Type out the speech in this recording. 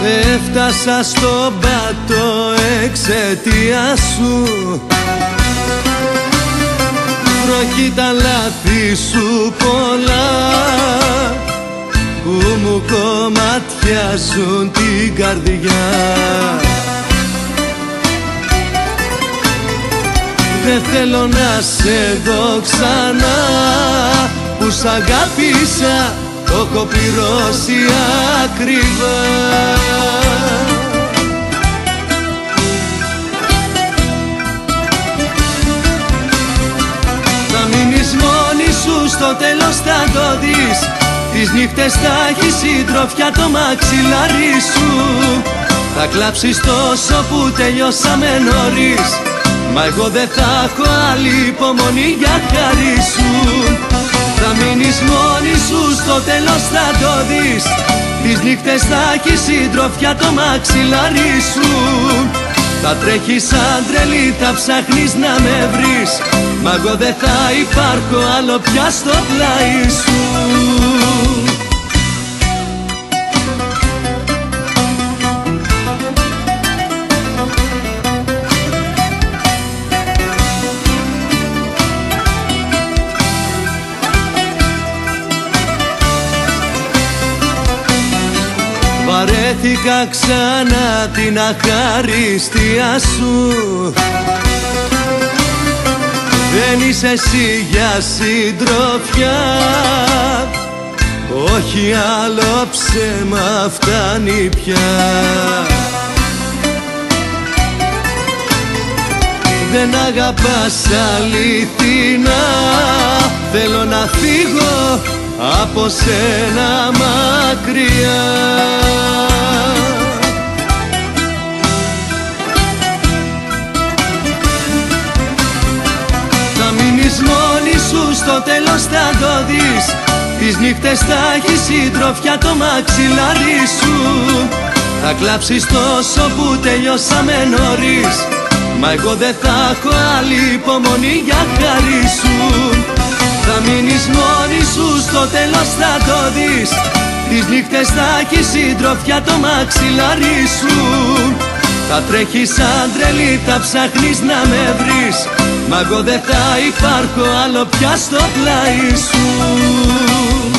Έφτασα στον πάτο εξαιτίας σου. Βροχή τα λάθη σου πολλά που μου κομματιάζουν την καρδιά. Δεν θέλω να σε δω ξανά, που σ' αγάπησα το έχω πληρώσει ακριβά. Θα μείνεις μόνη σου, στο τέλος θα το δεις. Τις νύχτες θα έχεις συντροφιά το μαξιλάρι σου. Θα κλάψεις τόσο που τελειώσαμε νωρίς, μα εγώ δεν θα έχω άλλη υπομονή για χάρη σου. Θα μείνεις μόνη σου, στο τέλος θα το δεις. Τις νύχτες θα έχεις συντροφιά το μαξιλάρι σου. Θα τρέχεις σαν τρελή, θα ψάχνεις να με βρεις, μα εγώ δεν θα υπάρχω άλλο πια στο πλάι σου. Βαρέθηκα ξανά την αχαριστία σου. Δεν είσαι εσύ για συντροφιά, όχι άλλο ψέμα φτάνει πια. Δεν αγαπάς αληθινά, θέλω να φύγω από σένα μακριά. Θα μείνεις μόνη σου, στο τέλος θα το δεις. Τις νύχτες θα έχεις συντροφιά το μαξιλάρι σου. Θα κλάψεις τόσο που τελειώσαμε νωρίς, μα εγώ δεν θα έχω άλλη υπομονή για χάρη σου. Θα μείνεις μόνη σου, στο τέλος θα το δεις. Τις νύχτες θα έχεις συντροφιά το μαξιλάρι σου. Θα τρέχεις σαν τρελή, θα ψάχνεις να με βρεις, μα εγώ δεν θα υπάρχω άλλο πια στο πλάι σου.